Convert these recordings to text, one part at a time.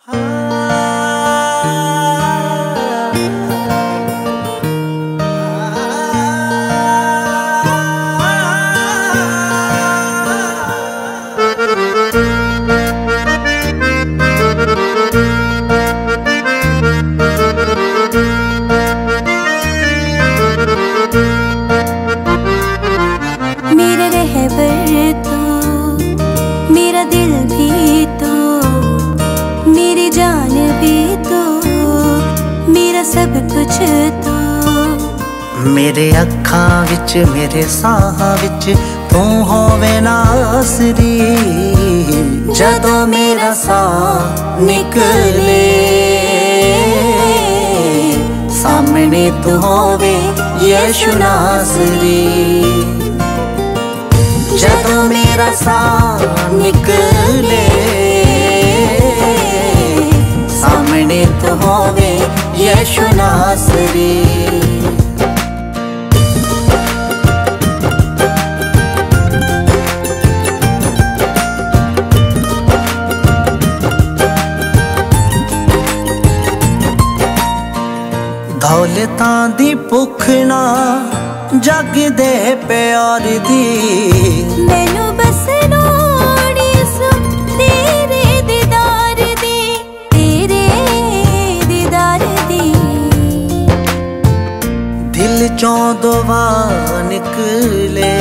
मेरा रहबर तू, मेरा दिल भी तू, मेरी जान भी तू, मेरा सब कुछ तू। मेरे अखां विच मेरे साहां विच तू होवे नासरी, जदों मेरा साह निकले सामने तू होवे यीशु नासरी। जदों मेरा साह निकले सामने तू होवे यीशु नासरी। दौलतां दी भुख ना जग दे प्यार दी, मैनू बस लोड़ सु तेरे दीदार दी, तेरे दीदार दी। दिल चों दुआ निकले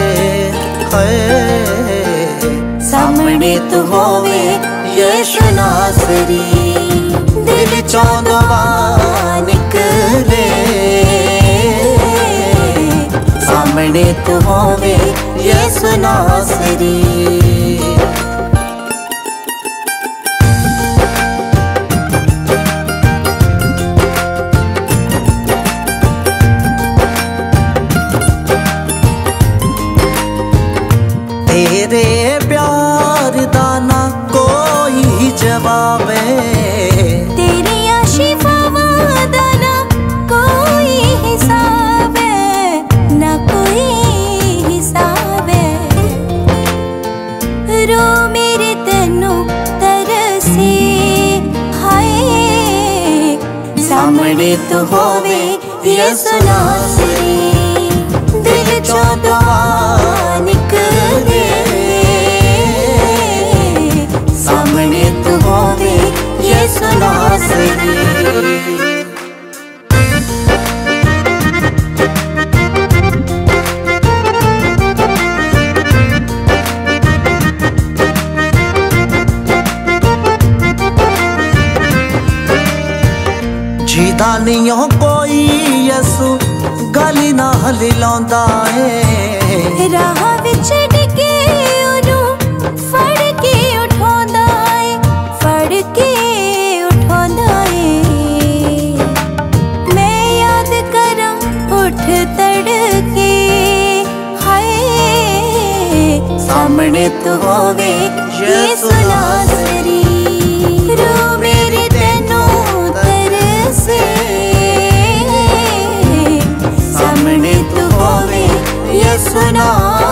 सामने तू होवे यीशु नासरी। दिल चों दुआ निकले सामने तू होवे यीशु नासरी। तेरे प्यार दा ना कोई जवाब है, तेरी शिफावां दा ना कोई हिसाब है, ना कोई हिसाब है। रो मेरे तैनू तरसे हाय सामने तू होवे यीशु नासरी। दिल चों दुआ निकले सामने तू होवे यीशु नासरी। जिदा नहीं हो कोई यसु गली ना हिलांदा है, राह विच डिगे ओनू फड़ के उठांदा है, फड़ के उठांदा है। मैं याद करां उठ तड़के हाय सामने तू होवे यीशु नासरी। रो मेरे तैनू तरसे सामने तू होवे यीशु नासरी।